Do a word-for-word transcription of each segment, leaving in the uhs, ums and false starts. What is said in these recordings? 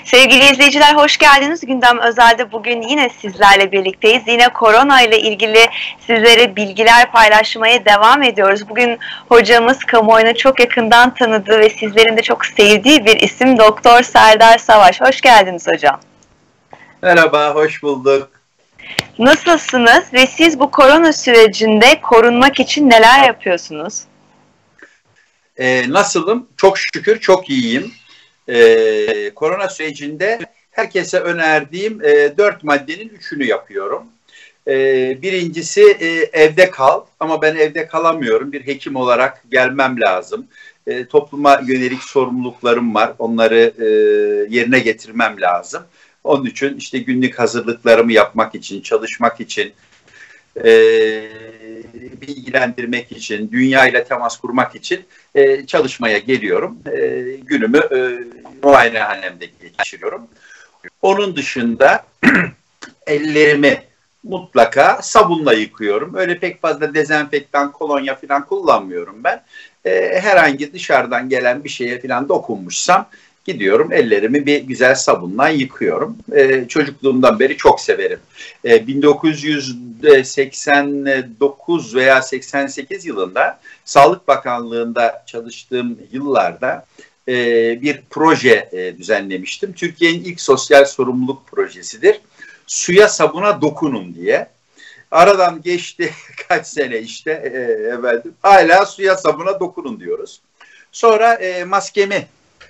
Sevgili izleyiciler, hoş geldiniz. Gündem Özel'de bugün yine sizlerle birlikteyiz. Yine korona ile ilgili sizlere bilgiler paylaşmaya devam ediyoruz. Bugün hocamız kamuoyuna çok yakından tanıdığı ve sizlerin de çok sevdiği bir isim Doktor Serdar Savaş. Hoş geldiniz hocam. Merhaba, hoş bulduk. Nasılsınız ve siz bu korona sürecinde korunmak için neler yapıyorsunuz? Ee, nasılım? Çok şükür çok iyiyim. Ee, korona sürecinde herkese önerdiğim e, dört maddenin üçünü yapıyorum. Ee, birincisi e, evde kal, ama ben evde kalamıyorum. Bir hekim olarak gelmem lazım. E, topluma yönelik sorumluluklarım var. Onları e, yerine getirmem lazım. Onun için işte günlük hazırlıklarımı yapmak için, çalışmak için, e, bilgilendirmek için, dünya ile temas kurmak için e, çalışmaya geliyorum. E, günümü e, muayenehanemde geçiriyorum. Onun dışında ellerimi mutlaka sabunla yıkıyorum. Öyle pek fazla dezenfektan, kolonya falan kullanmıyorum ben. E, herhangi dışarıdan gelen bir şeye falan dokunmuşsam gidiyorum, ellerimi bir güzel sabunla yıkıyorum. Ee, çocukluğumdan beri çok severim. Ee, bin dokuz yüz seksen dokuz veya seksen sekiz yılında Sağlık Bakanlığı'nda çalıştığım yıllarda e, bir proje e, düzenlemiştim. Türkiye'nin ilk sosyal sorumluluk projesidir. Suya sabuna dokunun diye. Aradan geçti kaç sene işte e, efendim, hala suya sabuna dokunun diyoruz. Sonra e, maskemi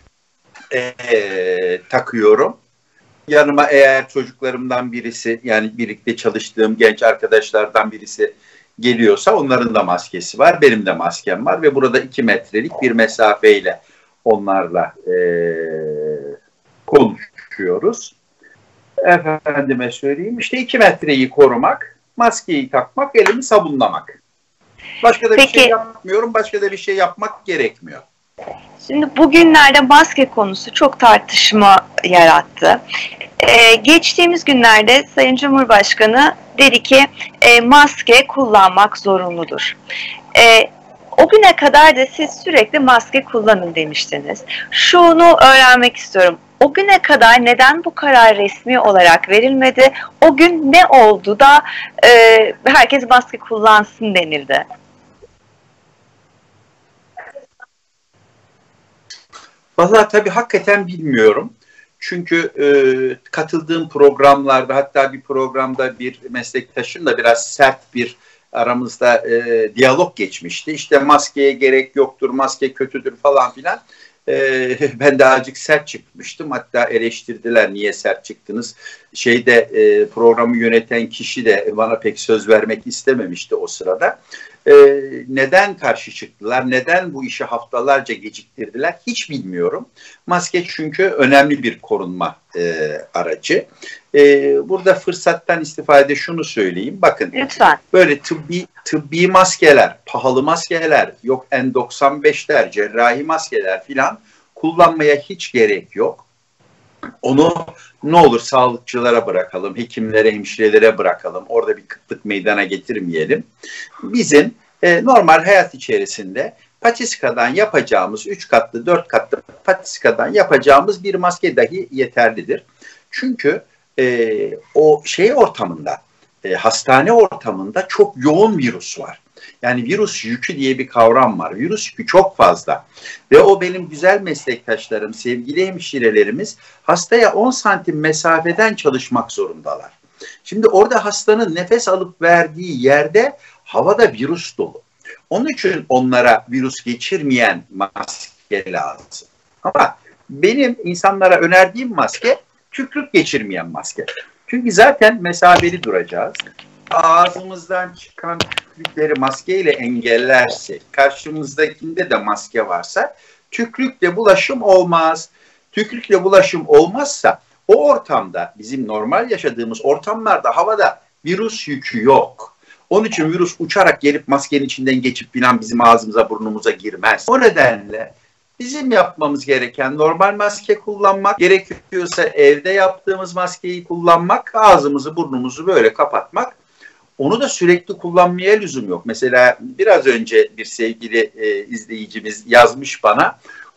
E, takıyorum. Yanıma eğer çocuklarımdan birisi, yani birlikte çalıştığım genç arkadaşlardan birisi geliyorsa onların da maskesi var. Benim de maskem var ve burada iki metrelik bir mesafeyle onlarla e, konuşuyoruz. Efendime söyleyeyim, işte iki metreyi korumak, maskeyi takmak, elimi sabunlamak. Başka da Peki, bir şey yapmıyorum, başka da bir şey yapmak gerekmiyor. Şimdi bugünlerde maske konusu çok tartışma yarattı. Ee, geçtiğimiz günlerde Sayın Cumhurbaşkanı dedi ki e, maske kullanmak zorunludur. E, o güne kadar da siz sürekli maske kullanın demiştiniz. Şunu öğrenmek istiyorum. O güne kadar neden bu karar resmi olarak verilmedi? O gün ne oldu da e, herkes maske kullansın denildi? Vallahi tabii hakikaten bilmiyorum. Çünkü e, katıldığım programlarda, hatta bir programda bir meslektaşımla biraz sert bir aramızda e, diyalog geçmişti. İşte maskeye gerek yoktur, maske kötüdür falan filan. E, ben de azıcık sert çıkmıştım. Hatta eleştirdiler, niye sert çıktınız? Şeyde e, programı yöneten kişi de bana pek söz vermek istememişti o sırada. Ee, neden karşı çıktılar, neden bu işi haftalarca geciktirdiler hiç bilmiyorum. Maske çünkü önemli bir korunma e, aracı. E, burada fırsattan istifade şunu söyleyeyim. Bakın, lütfen. Böyle tıbbi, tıbbi maskeler, pahalı maskeler, yok N doksan beşler, cerrahi maskeler filan kullanmaya hiç gerek yok. Onu ne olur sağlıkçılara bırakalım, hekimlere, hemşirelere bırakalım. Orada bir kıtlık meydana getirmeyelim. Bizim e, normal hayat içerisinde patiskadan yapacağımız, üç katlı, dört katlı patiskadan yapacağımız bir maske dahi yeterlidir. Çünkü e, o şey ortamında, e, hastane ortamında çok yoğun virüs var. Yani virüs yükü diye bir kavram var. Virüs yükü çok fazla. Ve o benim güzel meslektaşlarım, sevgili hemşirelerimiz hastaya on santim mesafeden çalışmak zorundalar. Şimdi orada hastanın nefes alıp verdiği yerde havada virüs dolu. Onun için onlara virüs geçirmeyen maske lazım. Ama benim insanlara önerdiğim maske tükrük geçirmeyen maske. Çünkü zaten mesafeli duracağız. Ağzımızdan çıkan tükrükleri maskeyle engellersek, karşımızdakinde de maske varsa tükrükle bulaşım olmaz. Tükrükle bulaşım olmazsa o ortamda, bizim normal yaşadığımız ortamlarda havada virüs yükü yok. Onun için virüs uçarak gelip maskenin içinden geçip filan bizim ağzımıza, burnumuza girmez. O nedenle bizim yapmamız gereken normal maske kullanmak, gerekiyorsa evde yaptığımız maskeyi kullanmak, ağzımızı, burnumuzu böyle kapatmak. Onu da sürekli kullanmaya lüzum yok. Mesela biraz önce bir sevgili e, izleyicimiz yazmış bana.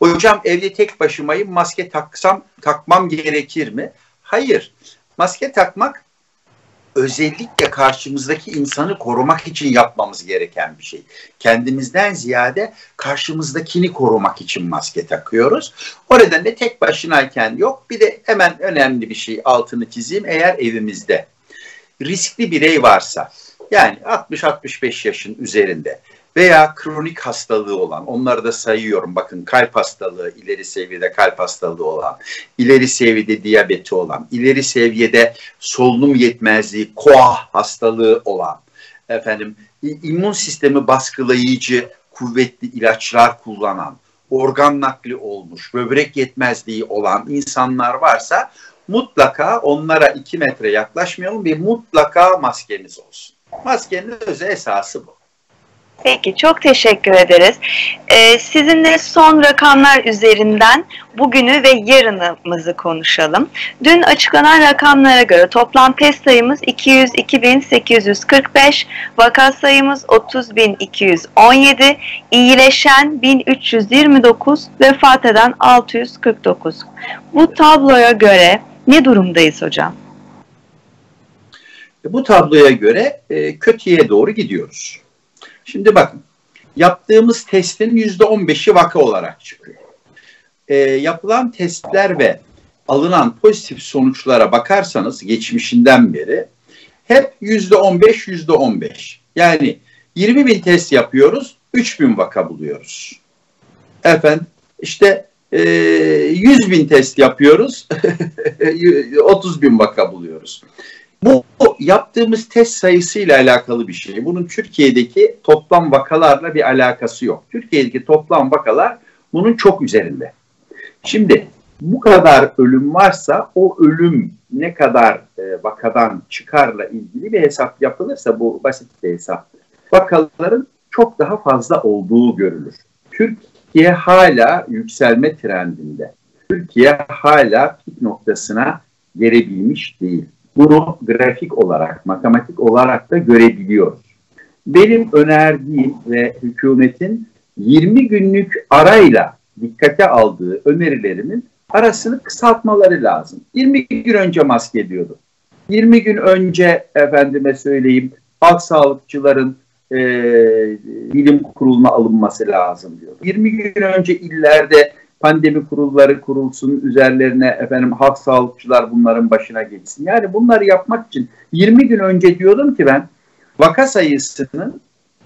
Hocam evde tek başımayım, maske taksam takmam gerekir mi? Hayır. Maske takmak özellikle karşımızdaki insanı korumak için yapmamız gereken bir şey. Kendimizden ziyade karşımızdakini korumak için maske takıyoruz. O nedenle tek başınayken yok. Bir de hemen önemli bir şey altını çizeyim. Eğer evimizde riskli birey varsa, yani altmış altmış beş yaşın üzerinde veya kronik hastalığı olan, onları da sayıyorum. Bakın, kalp hastalığı, ileri seviyede kalp hastalığı olan, ileri seviyede diyabeti olan, ileri seviyede solunum yetmezliği, koah hastalığı olan, efendim, immün sistemi baskılayıcı kuvvetli ilaçlar kullanan, organ nakli olmuş, böbrek yetmezliği olan insanlar varsa mutlaka onlara iki metre yaklaşmayalım ve mutlaka maskemiz olsun. Maskenin özü esası bu. Peki, çok teşekkür ederiz. Ee, sizinle son rakamlar üzerinden bugünü ve yarınımızı konuşalım. Dün açıklanan rakamlara göre toplam test sayımız iki yüz iki bin sekiz yüz kırk beş, vaka sayımız otuz bin iki yüz on yedi, iyileşen bin üç yüz yirmi dokuz, vefat eden altı yüz kırk dokuz. Bu tabloya göre ne durumdayız hocam? Bu tabloya göre e, kötüye doğru gidiyoruz. Şimdi bakın, yaptığımız testin yüzde on beşi vaka olarak çıkıyor. E, yapılan testler ve alınan pozitif sonuçlara bakarsanız geçmişinden beri hep yüzde on beş, yüzde on beş. Yani yirmi bin test yapıyoruz, üç bin vaka buluyoruz. Efendim, işte e, yüz bin test yapıyoruz, otuz bin vaka buluyoruz. Bu yaptığımız test sayısıyla alakalı bir şey. Bunun Türkiye'deki toplam vakalarla bir alakası yok. Türkiye'deki toplam vakalar bunun çok üzerinde. Şimdi bu kadar ölüm varsa o ölüm ne kadar e, vakadan çıkarla ilgili bir hesap yapılırsa bu basit bir hesaptır. Vakaların çok daha fazla olduğu görülür. Türkiye hala yükselme trendinde. Türkiye hala pik noktasına gelebilmiş değil. Bunu grafik olarak, matematik olarak da görebiliyoruz. Benim önerdiğim ve hükümetin yirmi günlük arayla dikkate aldığı önerilerimin arasını kısaltmaları lazım. yirmi gün önce maske diyordu. yirmi gün önce efendime söyleyeyim halk sağlıkçıların e, bilim kuruluna alınması lazım diyordu. yirmi gün önce illerde pandemi kurulları kurulsun, üzerlerine efendim halk sağlıkçılar bunların başına geçsin. Yani bunları yapmak için yirmi gün önce diyordum ki ben vaka sayısının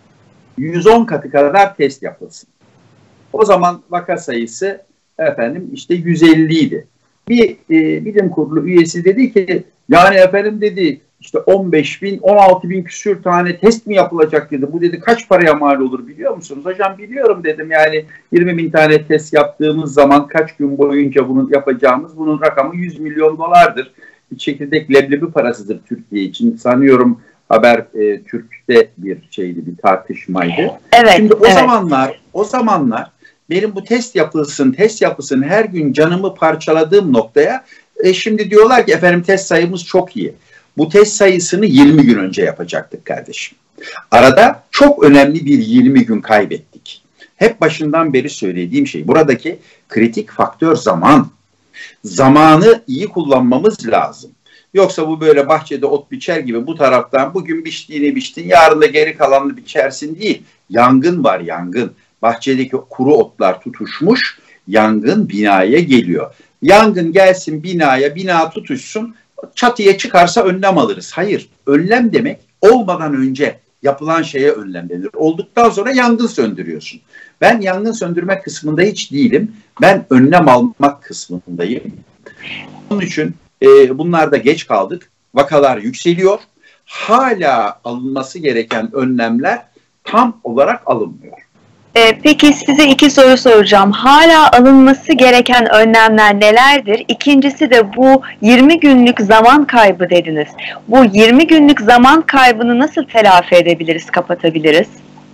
yüz on katı kadar test yapılsın. O zaman vaka sayısı efendim işte yüz elli idi. Bir e, bilim kurulu üyesi dedi ki yani efendim dedi işte on beş bin, on altı bin küsür tane test mi yapılacak dedi. Bu dedi kaç paraya mal olur biliyor musunuz? Hocam biliyorum dedim, yani yirmi bin tane test yaptığımız zaman kaç gün boyunca bunu yapacağımız, bunun rakamı yüz milyon dolardır. Bir çekirdek leblebi parasıdır Türkiye için. Sanıyorum Haber e, Türk'te bir şeydi, bir tartışmaydı. Evet, Şimdi o evet. zamanlar, o zamanlar benim bu test yapılsın, test yapılsın her gün canımı parçaladığım noktaya e, şimdi diyorlar ki efendim test sayımız çok iyi. Bu test sayısını yirmi gün önce yapacaktık kardeşim. Arada çok önemli bir yirmi gün kaybettik. Hep başından beri söylediğim şey, buradaki kritik faktör zaman. Zamanı iyi kullanmamız lazım. Yoksa bu böyle bahçede ot biçer gibi bu taraftan bugün biçtiğini biçtin, yarın da geri kalanını biçersin değil. Yangın var, yangın. Bahçedeki kuru otlar tutuşmuş, yangın binaya geliyor. Yangın gelsin binaya, bina tutuşsun, çatıya çıkarsa önlem alırız. Hayır, önlem demek olmadan önce yapılan şeye önlem denir. Olduktan sonra yangın söndürüyorsun. Ben yangın söndürme kısmında hiç değilim. Ben önlem almak kısmındayım. Onun için e, bunlarda geç kaldık. Vakalar yükseliyor. Hala alınması gereken önlemler tam olarak alınmıyor. Peki size iki soru soracağım. Hala alınması gereken önlemler nelerdir? İkincisi de bu yirmi günlük zaman kaybı dediniz. Bu yirmi günlük zaman kaybını nasıl telafi edebiliriz, kapatabiliriz?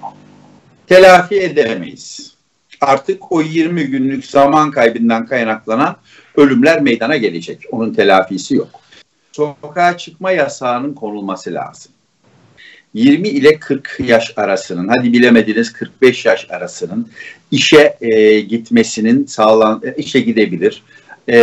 Telafi edemeyiz. Artık o yirmi günlük zaman kaybından kaynaklanan ölümler meydana gelecek. Onun telafisi yok. Sokağa çıkma yasağının konulması lazım. yirmi ile kırk yaş arasının, hadi bilemediniz kırk beş yaş arasının işe e, gitmesinin sağlan, işe gidebilir. E,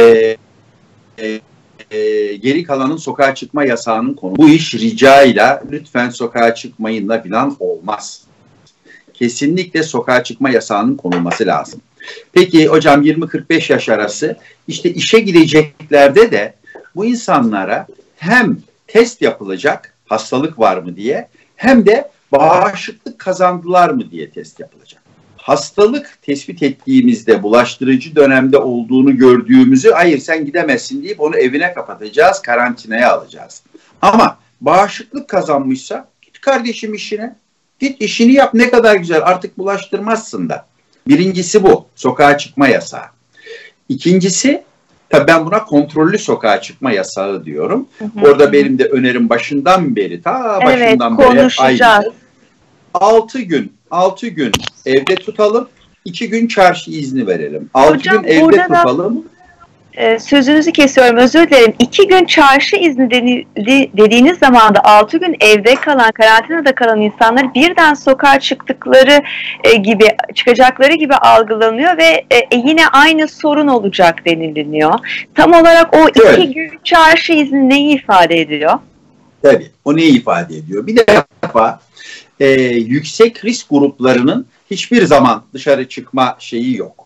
e, e, geri kalanın sokağa çıkma yasağının konu. Bu iş ricayla, lütfen sokağa çıkmayınla falan olmaz. Kesinlikle sokağa çıkma yasağının konulması lazım. Peki hocam yirmi kırk beş yaş arası, işte işe gideceklerde de bu insanlara hem test yapılacak, hastalık var mı diye, hem de bağışıklık kazandılar mı diye test yapılacak. Hastalık tespit ettiğimizde, bulaştırıcı dönemde olduğunu gördüğümüzü, hayır sen gidemezsin deyip onu evine kapatacağız, karantinaya alacağız. Ama bağışıklık kazanmışsa, git kardeşim işine, git işini yap, ne kadar güzel, artık bulaştırmazsın da. Birincisi bu, sokağa çıkma yasağı. İkincisi, tabii ben buna kontrollü sokağa çıkma yasağı diyorum. Hı hı, Orada hı. benim de önerim başından beri, ta başından evet, beri aynı. Altı gün, altı gün evde tutalım, iki gün çarşı izni verelim. Altı Hocam, gün evde tutalım. Da, e, sözünüzü kesiyorum, özür dilerim. İki gün çarşı izni denildi, dediğiniz zaman da altı gün evde kalan, karantinada kalan insanlar birden sokağa çıktıkları e, gibi, çıkacakları gibi algılanıyor ve e, yine aynı sorun olacak deniliniyor. Tam olarak o evet. iki gün çarşı izni neyi ifade ediyor? Tabii, o neyi ifade ediyor? Bir defa e, yüksek risk gruplarının hiçbir zaman dışarı çıkma şeyi yok.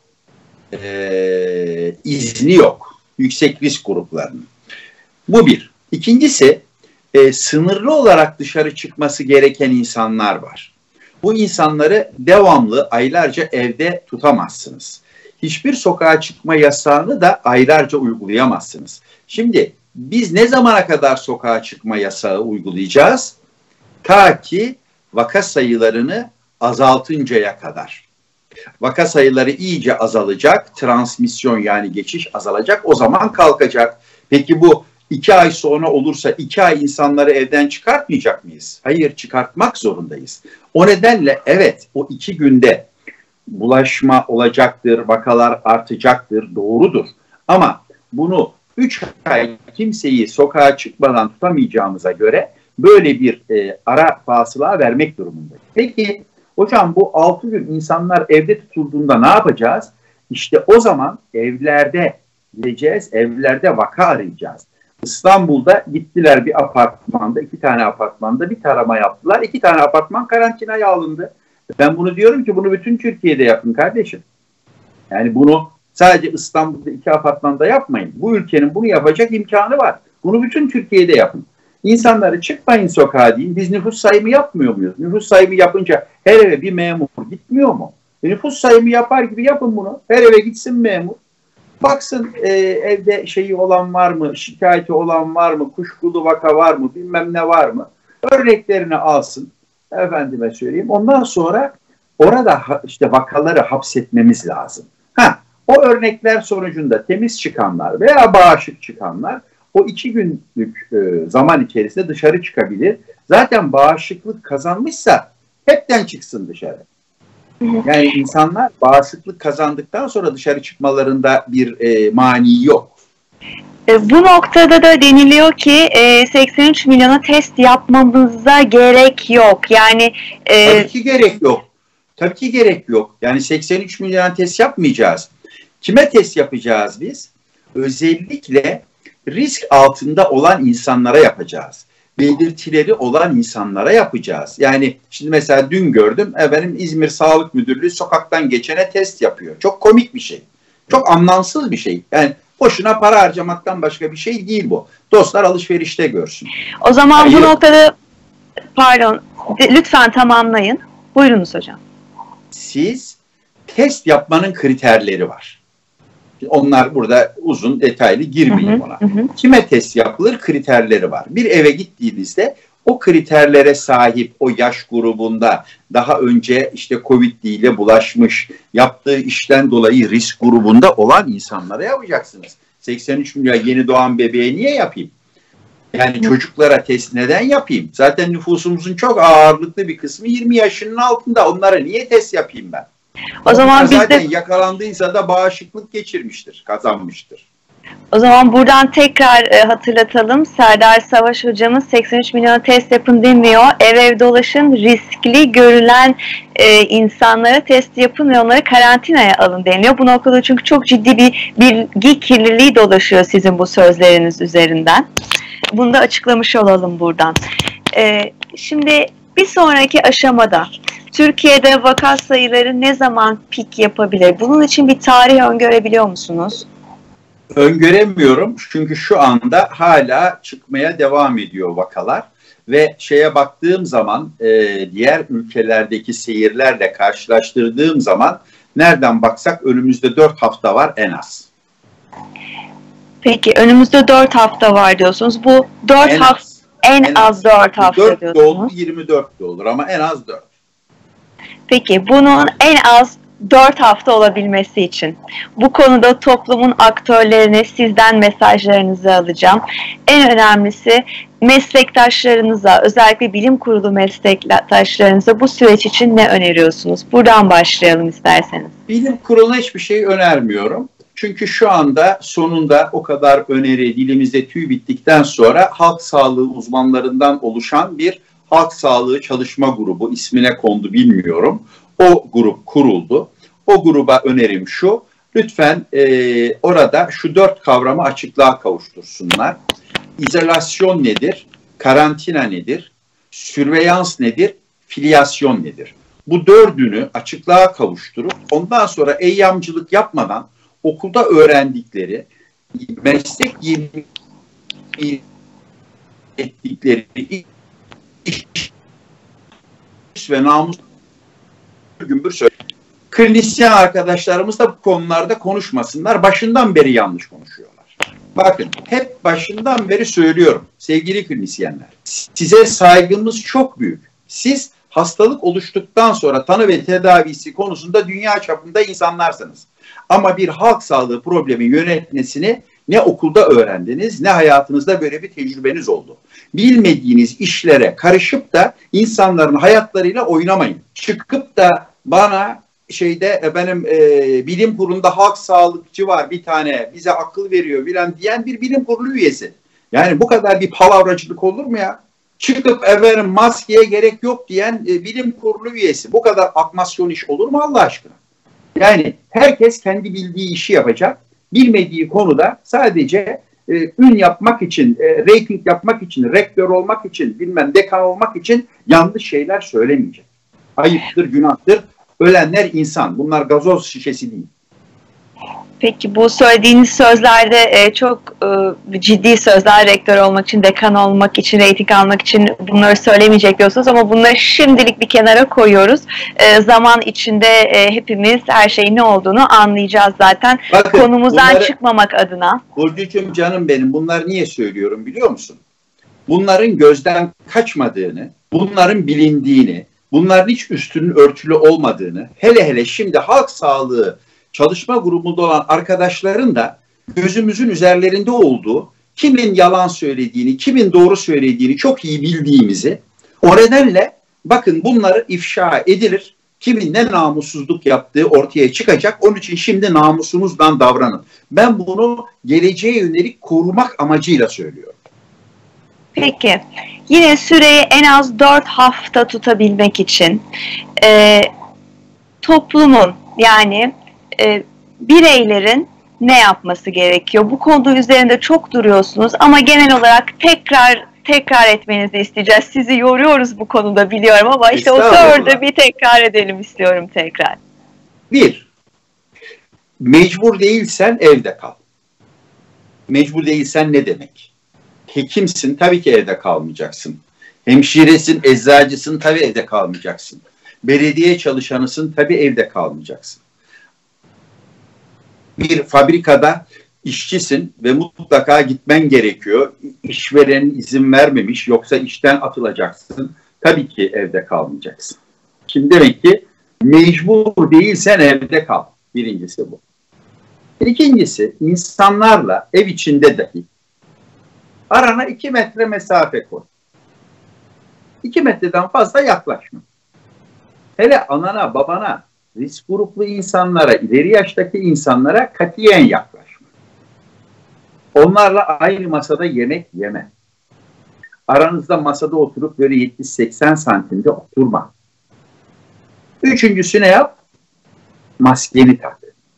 Ee, izni yok. Yüksek risk gruplarının. Bu bir. İkincisi, e, sınırlı olarak dışarı çıkması gereken insanlar var. Bu insanları devamlı aylarca evde tutamazsınız. Hiçbir sokağa çıkma yasağını da aylarca uygulayamazsınız. Şimdi biz ne zamana kadar sokağa çıkma yasağı uygulayacağız? Ta ki vaka sayılarını azaltıncaya kadar. Vaka sayıları iyice azalacak, transmisyon yani geçiş azalacak, o zaman kalkacak. Peki bu iki ay sonra olursa iki ay insanları evden çıkartmayacak mıyız? Hayır, çıkartmak zorundayız. O nedenle evet, o iki günde bulaşma olacaktır, vakalar artacaktır, doğrudur. Ama bunu üç ay kimseyi sokağa çıkmadan tutamayacağımıza göre böyle bir e, ara fasıla vermek durumundayız. Peki hocam bu altı gün insanlar evde tutulduğunda ne yapacağız? İşte o zaman evlerde gideceğiz, evlerde vaka arayacağız. İstanbul'da gittiler bir apartmanda, iki tane apartmanda bir tarama yaptılar. İki tane apartman karantinaya alındı. Ben bunu diyorum ki bunu bütün Türkiye'de yapın kardeşim. Yani bunu sadece İstanbul'da iki apartmanda yapmayın. Bu ülkenin bunu yapacak imkanı var. Bunu bütün Türkiye'de yapın. İnsanları çıkmayın sokağa deyin. Biz nüfus sayımı yapmıyor muyuz? Nüfus sayımı yapınca her eve bir memur gitmiyor mu? E, nüfus sayımı yapar gibi yapın bunu. Her eve gitsin memur. Baksın e, evde şeyi olan var mı? Şikayeti olan var mı? Kuşkulu vaka var mı? Bilmem ne var mı? Örneklerini alsın. Efendime söyleyeyim. Ondan sonra orada işte vakaları hapsetmemiz lazım. Ha, o örnekler sonucunda temiz çıkanlar veya bağışık çıkanlar o iki günlük e, zaman içerisinde dışarı çıkabilir. Zaten bağışıklık kazanmışsa hepten çıksın dışarı. Yani insanlar bağışıklık kazandıktan sonra dışarı çıkmalarında bir e, mani yok. E, bu noktada da deniliyor ki e, seksen üç milyona test yapmamıza gerek yok. Yani e, tabii ki gerek yok. Tabii ki gerek yok. Yani seksen üç milyon test yapmayacağız. Kime test yapacağız biz? Özellikle risk altında olan insanlara yapacağız. Belirtileri olan insanlara yapacağız. Yani şimdi mesela dün gördüm, efendim İzmir Sağlık Müdürlüğü sokaktan geçene test yapıyor. Çok komik bir şey. Çok anlamsız bir şey. Yani boşuna para harcamaktan başka bir şey değil bu. Dostlar alışverişte görsün. O zaman Hayır. bu noktada pardon lütfen tamamlayın. Buyurunuz hocam. Siz test yapmanın kriterleri var. Onlar burada uzun detaylı girmeyin hı hı, ona. Hı. Kime test yapılır kriterleri var. Bir eve gittiğinizde o kriterlere sahip o yaş grubunda daha önce işte Covid ile bulaşmış, yaptığı işten dolayı risk grubunda olan insanlara yapacaksınız. seksen üç milyon yeni doğan bebeğe niye yapayım? Yani hı. çocuklara test neden yapayım? Zaten nüfusumuzun çok ağırlıklı bir kısmı yirmi yaşının altında. Onlara niye test yapayım ben? O zaman zaten bizde... yakalandıysa da bağışıklık geçirmiştir, kazanmıştır. O zaman buradan tekrar e, hatırlatalım. Serdar Savaş hocamız seksen üç milyon test yapın demiyor. Ev ev dolaşın, riskli görülen e, insanlara test yapın ve onları karantinaya alın deniliyor. Bu noktada çünkü çok ciddi bir bilgi kirliliği dolaşıyor sizin bu sözleriniz üzerinden. Bunu da açıklamış olalım buradan. E, şimdi bir sonraki aşamada Türkiye'de vaka sayıları ne zaman pik yapabilir? Bunun için bir tarih öngörebiliyor musunuz? Öngöremiyorum çünkü şu anda hala çıkmaya devam ediyor vakalar ve şeye baktığım zaman e, diğer ülkelerdeki seyirlerle karşılaştırdığım zaman nereden baksak önümüzde dört hafta var en az. Peki önümüzde dört hafta var diyorsunuz. Bu dört en hafta az, en, en az, az dört hafta dört diyorsunuz. De olur, yirmi dört de olur ama en az dört. Peki bunun en az dört hafta olabilmesi için bu konuda toplumun aktörlerine sizden mesajlarınızı alacağım. En önemlisi meslektaşlarınıza, özellikle bilim kurulu meslektaşlarınıza bu süreç için ne öneriyorsunuz? Buradan başlayalım isterseniz. Bilim kuruluna hiçbir şey önermiyorum. Çünkü şu anda sonunda o kadar öneri dilimizde tüy bittikten sonra halk sağlığı uzmanlarından oluşan bir halk sağlığı çalışma grubu, ismine kondu bilmiyorum. O grup kuruldu. O gruba önerim şu, lütfen e, orada şu dört kavramı açıklığa kavuştursunlar. İzolasyon nedir? Karantina nedir? Sürveyans nedir? Filyasyon nedir? Bu dördünü açıklığa kavuşturup ondan sonra eyyamcılık yapmadan okulda öğrendikleri, meslek yemin ettikleri iş ve namus gümbür söylüyor. Klinisyen arkadaşlarımız da bu konularda konuşmasınlar. Başından beri yanlış konuşuyorlar. Bakın hep başından beri söylüyorum sevgili klinisyenler. Size saygımız çok büyük. Siz hastalık oluştuktan sonra tanı ve tedavisi konusunda dünya çapında insanlarsınız. Ama bir halk sağlığı problemi yönetmesini ne okulda öğrendiniz ne hayatınızda böyle bir tecrübeniz oldu. Bilmediğiniz işlere karışıp da insanların hayatlarıyla oynamayın. Çıkıp da bana şeyde benim e, bilim kurulunda halk sağlıkçı var bir tane bize akıl veriyor bilen diyen bir bilim kurulu üyesi. Yani bu kadar bir palavracılık olur mu ya? Çıkıp efendim maskeye gerek yok diyen e, bilim kurulu üyesi. Bu kadar akmasyon iş olur mu Allah aşkına? Yani herkes kendi bildiği işi yapacak. Bilmediği konuda sadece e, ün yapmak için, e, rating yapmak için, rektör olmak için, bilmem dekan olmak için yanlış şeyler söylemeyecek. Ayıptır, günahtır. Ölenler insan. Bunlar gazoz şişesi değil. Peki bu söylediğiniz sözlerde e, çok e, ciddi sözler, rektör olmak için, dekan olmak için, reyting almak için bunları söylemeyecek diyorsunuz ama bunları şimdilik bir kenara koyuyoruz. E, zaman içinde e, hepimiz her şeyin ne olduğunu anlayacağız zaten. Bakın, konumuzdan bunları, çıkmamak adına. Burcucuğum canım benim bunları niye söylüyorum biliyor musun? Bunların gözden kaçmadığını, bunların bilindiğini, bunların hiç üstünün örtülü olmadığını, hele hele şimdi halk sağlığı çalışma grubunda olan arkadaşların da gözümüzün üzerlerinde olduğu, kimin yalan söylediğini, kimin doğru söylediğini çok iyi bildiğimizi, o nedenle bakın bunları ifşa edilir, kimin ne namussuzluk yaptığı ortaya çıkacak, onun için şimdi namusunuzdan davranın. Ben bunu geleceğe yönelik korumak amacıyla söylüyorum. Peki, yine süreyi en az dört hafta tutabilmek için e, toplumun yani e, bireylerin ne yapması gerekiyor? Bu konu üzerinde çok duruyorsunuz ama genel olarak tekrar tekrar etmenizi isteyeceğiz. Sizi yoruyoruz bu konuda biliyorum ama işte o dördü bir tekrar edelim istiyorum tekrar. Bir, mecbur değilsen evde kal. Mecbur değilsen ne demek? Hekimsin tabii ki evde kalmayacaksın. Hemşiresin, eczacısın tabii evde kalmayacaksın. Belediye çalışanısın tabii evde kalmayacaksın. Bir fabrikada işçisin ve mutlaka gitmen gerekiyor. İşverenin izin vermemiş yoksa işten atılacaksın. Tabii ki evde kalmayacaksın. Şimdi demek ki mecbur değilsen evde kal. Birincisi bu. İkincisi insanlarla ev içinde dahi arana iki metre mesafe koy. İki metreden fazla yaklaşma. Hele anana, babana, risk gruplu insanlara, ileri yaştaki insanlara katiyen yaklaşma. Onlarla aynı masada yemek yeme. Aranızda masada oturup böyle yetmiş seksen santimde oturma. Üçüncüsü ne yap? Maskeni tak.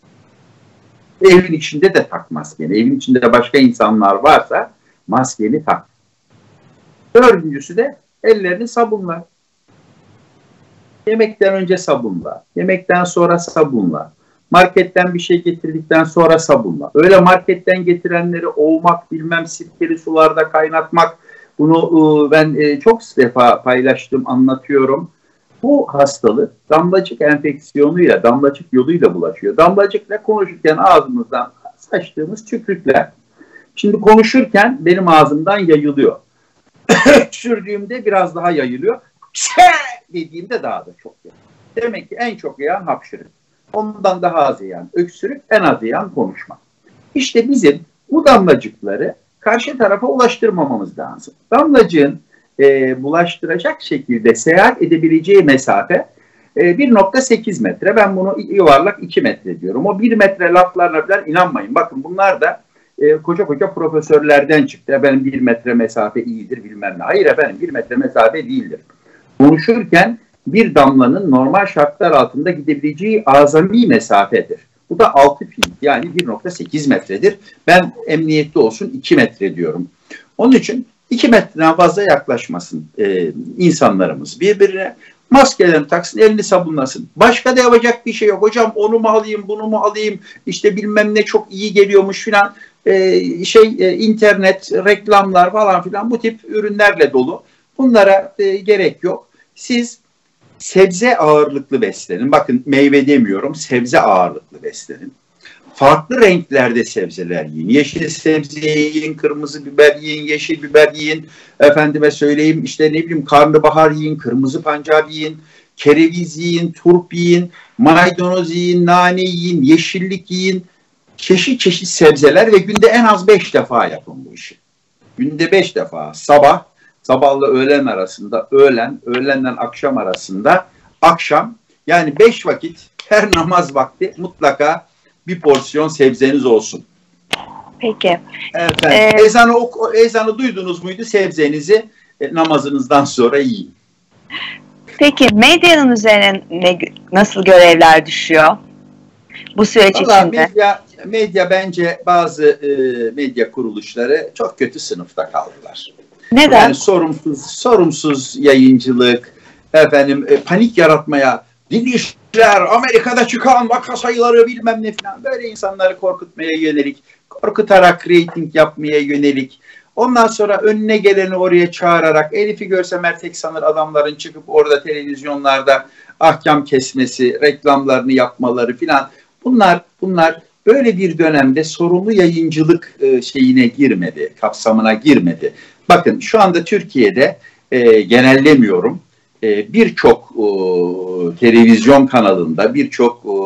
Evin içinde de tak maskeni. Evin içinde de başka insanlar varsa maskeni tak. Dördüncüsü de ellerini sabunla. Yemekten önce sabunla. Yemekten sonra sabunla. Marketten bir şey getirdikten sonra sabunla. Öyle marketten getirenleri ovmak, bilmem sirkeli sularda kaynatmak, bunu ben çok defa paylaştım, anlatıyorum. Bu hastalık damlacık enfeksiyonuyla, damlacık yoluyla bulaşıyor. Damlacıkla konuşurken ağzımızdan saçtığımız tükürükler. Şimdi konuşurken benim ağzımdan yayılıyor. Öksürdüğümde biraz daha yayılıyor. Dediğimde daha da çok yayılıyor. Demek ki en çok yayan hapşırık. Ondan daha az yayan öksürük, en az yayan konuşma. İşte bizim bu damlacıkları karşı tarafa ulaştırmamamız lazım. Damlacığın e, bulaştıracak şekilde seyahat edebileceği mesafe e, bir nokta sekiz metre. Ben bunu yuvarlak iki metre diyorum. O bir metre laflarına falan inanmayın. Bakın bunlar da e, koca koca profesörlerden çıktı. Benim bir metre mesafe iyidir bilmem ne. Hayır efendim, bir metre mesafe değildir. Konuşurken bir damlanın normal şartlar altında gidebileceği azami mesafedir. Bu da altı feet, yani bir nokta sekiz metredir. Ben emniyetli olsun iki metre diyorum. Onun için iki metreden fazla yaklaşmasın e, insanlarımız birbirine. Maskelerini taksın, elini sabunlasın. Başka da yapacak bir şey yok. Hocam onu mu alayım, bunu mu alayım, işte bilmem ne çok iyi geliyormuş filan. E, şey e, internet, reklamlar falan filan bu tip ürünlerle dolu. Bunlara e, gerek yok. Siz sebze ağırlıklı beslenin. Bakın meyve demiyorum, sebze ağırlıklı beslenin. Farklı renklerde sebzeler yiyin. Yeşil sebze yiyin, kırmızı biber yiyin, yeşil biber yiyin. Efendime söyleyeyim işte ne bileyim karnabahar yiyin, kırmızı pancar yiyin, kereviz yiyin, turp yiyin, maydanoz yiyin, nane yiyin, yeşillik yiyin. Çeşit çeşit sebzeler ve günde en az beş defa yapın bu işi. Günde beş defa sabah, sabahla öğlen arasında, öğlen, öğlenden akşam arasında, akşam, yani beş vakit her namaz vakti mutlaka bir porsiyon sebzeniz olsun. Peki. Efendim, ee, ezanı, ezanı duydunuz muydu? Sebzenizi e, namazınızdan sonra yiyin. Peki medyanın üzerine ne, nasıl görevler düşüyor bu süreç Vallahi içinde? Medya, medya bence bazı e, medya kuruluşları çok kötü sınıfta kaldılar. Neden? Yani sorumsuz, sorumsuz yayıncılık, efendim e, panik yaratmaya, dinleyiciler Amerika'da çıkan vaka sayıları bilmem ne falan, böyle insanları korkutmaya yönelik, korkutarak reyting yapmaya yönelik, ondan sonra önüne geleni oraya çağırarak, Elif'i görse mertek sanır adamların çıkıp orada televizyonlarda ahkam kesmesi, reklamlarını yapmaları filan, bunlar bunlar böyle bir dönemde sorumlu yayıncılık e, şeyine girmedi, kapsamına girmedi. Bakın şu anda Türkiye'de e, genellemiyorum, e, birçok e, televizyon kanalında, birçok e,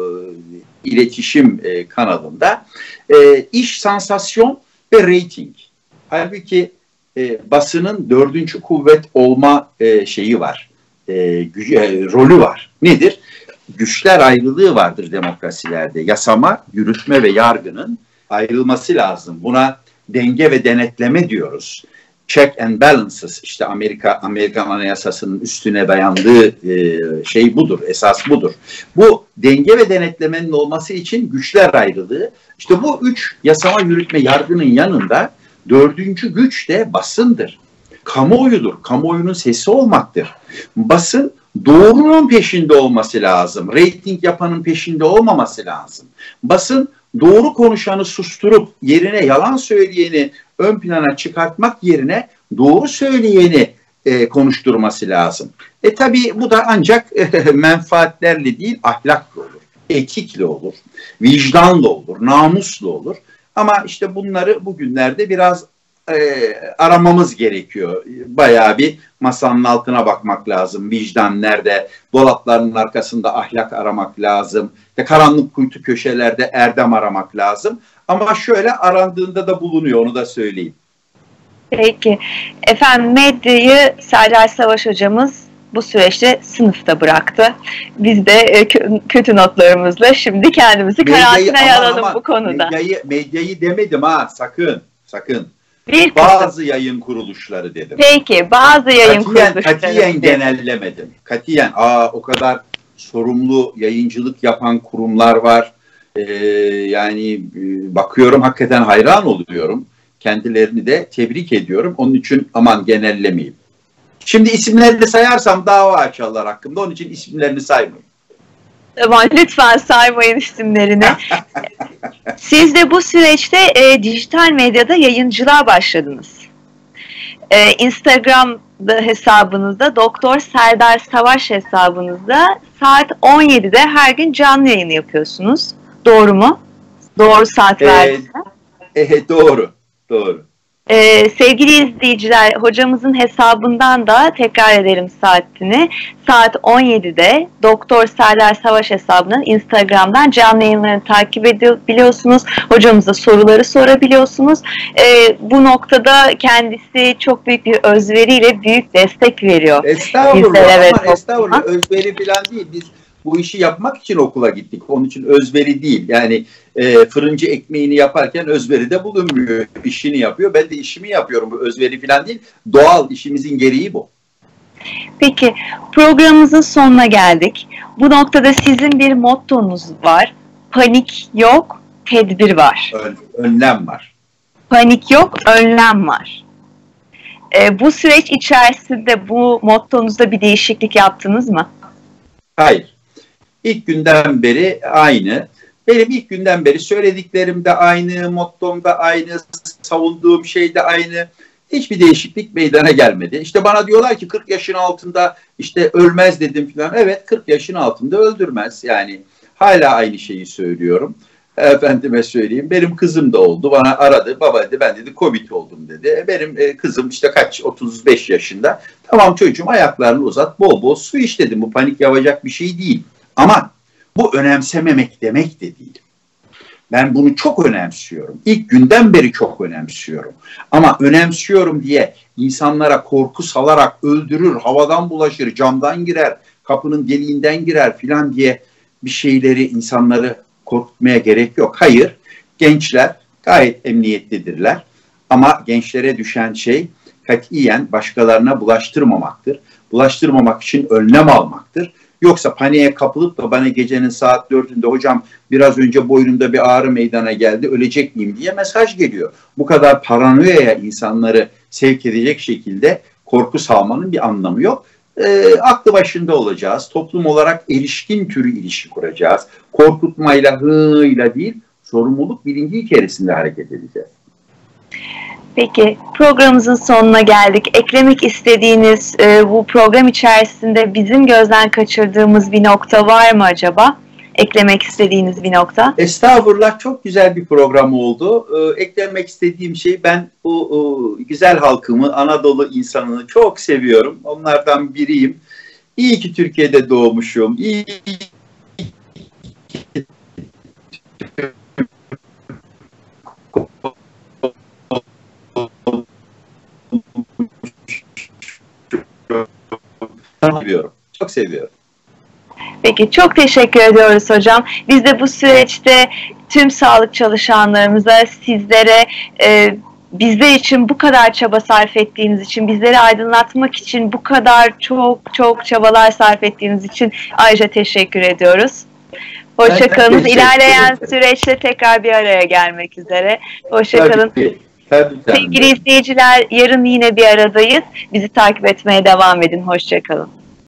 iletişim e, kanalında e, iş sansasyon ve reyting. Halbuki e, basının dördüncü kuvvet olma e, şeyi var, e, gücü, e, rolü var. Nedir? Güçler ayrılığı vardır demokrasilerde. Yasama, yürütme ve yargının ayrılması lazım. Buna denge ve denetleme diyoruz. Check and balances, işte Amerika Amerikan Anayasası'nın üstüne dayandığı e, şey budur, esas budur. Bu denge ve denetlemenin olması için güçler ayrılığı, işte bu üç yasama, yürütme, yargının yanında dördüncü güç de basındır. Kamuoyudur, kamuoyunun sesi olmaktır. Basın doğrunun peşinde olması lazım, reyting yapanın peşinde olmaması lazım. Basın doğru konuşanı susturup yerine yalan söyleyeni ön plana çıkartmak yerine doğru söyleyeni e, konuşturması lazım. E tabi bu da ancak e, menfaatlerle değil, ahlakla olur, etikle olur, vicdanla olur, namusla olur. Ama işte bunları bugünlerde biraz e, aramamız gerekiyor. Bayağı bir masanın altına bakmak lazım. Vicdan nerede? Dolapların arkasında ahlak aramak lazım. E, karanlık kuytu köşelerde erdem aramak lazım. Ama şöyle arandığında da bulunuyor, onu da söyleyeyim. Peki. Efendim medyayı Serdar Savaş hocamız bu süreçte sınıfta bıraktı. Biz de e, kötü notlarımızla şimdi kendimizi medyayı, karantinaya aman, alalım aman, bu konuda. Medyayı, medyayı demedim ha, sakın, sakın. Bir bazı kısım. Yayın kuruluşları dedim. Peki, bazı yayın katiyen, kuruluşları. Katiyen genellemedim. Katiyen, aa o kadar sorumlu yayıncılık yapan kurumlar var. Ee, yani e, bakıyorum, hakikaten hayran oluyorum. Kendilerini de tebrik ediyorum. Onun için aman genellemeyeyim. Şimdi isimlerini sayarsam dava açarlar hakkında. Onun için isimlerini saymayın. Tamam, lütfen saymayın isimlerini. Siz de bu süreçte e, dijital medyada yayıncılığa başladınız. E, Instagram'da hesabınızda, Doktor Serdar Savaş hesabınızda saat on yedide her gün canlı yayın yapıyorsunuz. Doğru mu? Doğru saat verdiniz. E, e, doğru, doğru. Ee, sevgili izleyiciler, hocamızın hesabından da tekrar edelim saatini. Saat on yedide Doktor Serdar Savaş hesabının Instagram'dan canlı yayınlarını takip edebiliyorsunuz. Hocamıza soruları sorabiliyorsunuz. Ee, bu noktada kendisi çok büyük bir özveriyle büyük destek veriyor. Estağfurullah, ama estağfurullah, özveri falan değil. Biz bu işi yapmak için okula gittik. Onun için özveri değil. Yani e, fırıncı ekmeğini yaparken özveri de bulunmuyor. İşini yapıyor. Ben de işimi yapıyorum. Bu özveri falan değil. Doğal, işimizin gereği bu. Peki, programımızın sonuna geldik. Bu noktada sizin bir mottonuz var. Panik yok, tedbir var. Ön, önlem var. Panik yok, önlem var. E, bu süreç içerisinde bu mottonuzda bir değişiklik yaptınız mı? Hayır. İlk günden beri aynı. Benim ilk günden beri söylediklerim de aynı, mottom da aynı, savunduğum şey de aynı. Hiçbir değişiklik meydana gelmedi. İşte bana diyorlar ki kırk yaşın altında işte ölmez dedim falan. Evet, kırk yaşın altında öldürmez. Yani hala aynı şeyi söylüyorum. Efendime söyleyeyim, benim kızım da oldu. Bana aradı, baba dedi, ben dedi Covid oldum dedi. Benim kızım işte kaç, otuz beş yaşında. Tamam çocuğum, ayaklarını uzat, bol bol su iç dedim. Bu panik yapacak bir şey değil. Ama bu önemsememek demek de değil. Ben bunu çok önemsiyorum. İlk günden beri çok önemsiyorum. Ama önemsiyorum diye insanlara korku salarak öldürür, havadan bulaşır, camdan girer, kapının deliğinden girer filan diye bir şeyleri, insanları korkutmaya gerek yok. Hayır, gençler gayet emniyetlidirler. Ama gençlere düşen şey katiyen başkalarına bulaştırmamaktır. Bulaştırmamak için önlem almaktır. Yoksa paniğe kapılıp da bana gecenin saat dördünde hocam biraz önce boynumda bir ağrı meydana geldi, ölecek miyim diye mesaj geliyor. Bu kadar paranoyaya insanları sevk edecek şekilde korku salmanın bir anlamı yok. E, aklı başında olacağız. Toplum olarak erişkin türü ilişki kuracağız. Korkutmayla, hıyla değil, sorumluluk bilinci içerisinde hareket edeceğiz. Peki, programımızın sonuna geldik. Eklemek istediğiniz e, bu program içerisinde bizim gözden kaçırdığımız bir nokta var mı acaba? Eklemek istediğiniz bir nokta? Estağfurullah, çok güzel bir program oldu. Ee, eklemek istediğim şey, ben bu o, güzel halkımı, Anadolu insanını çok seviyorum. Onlardan biriyim. İyi ki Türkiye'de doğmuşum. İyi ki seviyorum. Çok seviyorum. Peki, çok teşekkür ediyoruz hocam. Biz de bu süreçte tüm sağlık çalışanlarımıza, sizlere, e, bizler için bu kadar çaba sarf ettiğiniz için, bizleri aydınlatmak için bu kadar çok çok çabalar sarf ettiğiniz için ayrıca teşekkür ediyoruz. Hoşçakalın. İlerleyen süreçte tekrar bir araya gelmek üzere. Hoşçakalın. Tabii, tabii, tabii. Sevgili izleyiciler, yarın yine bir aradayız. Bizi takip etmeye devam edin. Hoşçakalın.